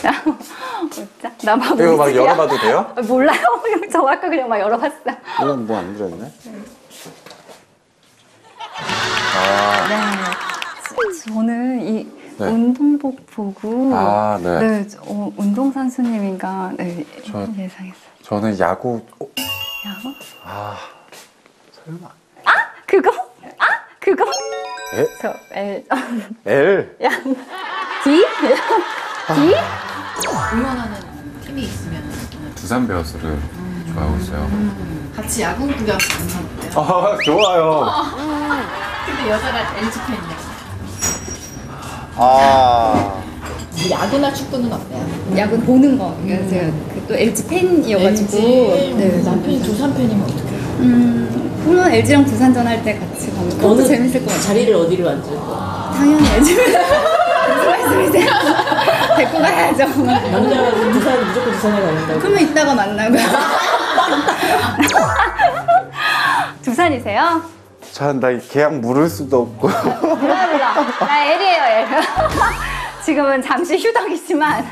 진짜? 나막 이거 막 열어봐도 돼요? 몰라요. 저 아까 그냥 막 열어봤어요. 이건 뭐 안 들었네? 아, 네. 저는 이 네. 운동복 보고 아, 네. 운동선수님인가 네, 저- 예상했어요. 저는 야구. 야구? 아, 설마. 그거? 그거? 에? 저 L L? 야 D? D? 응원하는 팀이 있으면 두산 베어스를 좋아하고 있어요. 같이 야구 구경 가는 건 어때요? 아, 좋아요. 근데 여자가 LG 팬이야. 아, 야구나 축구는 어때요? 야구 보는 거. 제가 또 LG 팬이어가지고. 네. 남편이 두산 팬이면 어떡해요? 물론 LG랑 두산전 할 때 같이 가면 그것도 재밌을 것 같아요. 자리를 어디로 앉을 거야? 당연히 LG 무슨 말씀이세요? 데리고 가야죠. 남자가 두산 무조건 두산에 가는다고. 그러면 이따가 만나고요. 두산이세요? 전 나 계약 물을 수도 없고. 몰라. 나 L이에요, L. 지금은 잠시 휴덕이지만.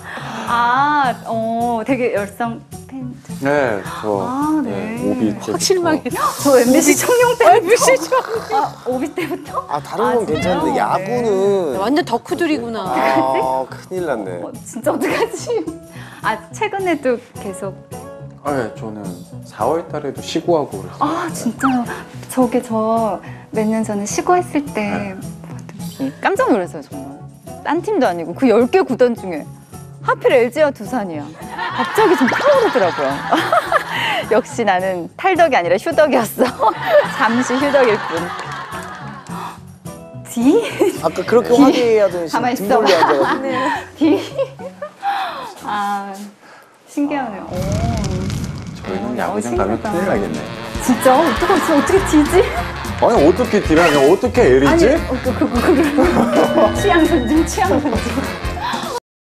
되게 열성 팬. 네, 저. 아, 네. 오비 때부터. 저 MBC 청룡 때부터. 오비 때부터? 아 다른 건 괜찮은데 네. 야구는 완전 덕후들이구나. 아 큰일 났네. 진짜 어떡하지? 최근에도 계속. 네, 저는 4월 달에도 시구하고 그랬어요. 진짜요? 저 몇 년 전에 시구했을 때 깜짝 놀랐어요, 정말. 딴 팀도 아니고 그 10개 구단 중에 하필 LG와 두산이야. 갑자기 좀 타오르더라고요. 역시 나는 탈덕이 아니라 휴덕이었어. 잠시 휴덕일 뿐. D? 아까 그렇게 화기애애하더니 가만히 등 있어. 돌려 앉아가지고. D? 신기하네요. 저희는 야구장 가면 신기하다. 큰일 나겠네. 진짜? 어떻게 D지? 아니, 어떻게 D라냐? 어떻게 L이지? 취향 존중.